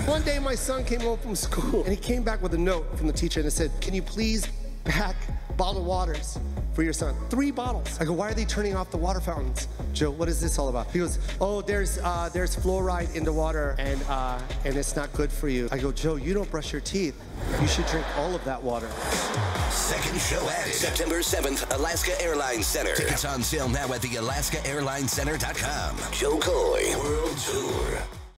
One day my son came home from school and he came back with a note from the teacher and it said, "Can you please pack bottled waters for your son?" 3 bottles. I go, "Why are they turning off the water fountains?" "Joe, what is this all about?" He goes, "Oh, there's fluoride in the water and it's not good for you." I go, "Joe, you don't brush your teeth. You should drink all of that water." Second show added. September 7th, Alaska Airlines Center. Tickets on sale now at thealaskaairlinescenter.com. Joe Coy World Tour.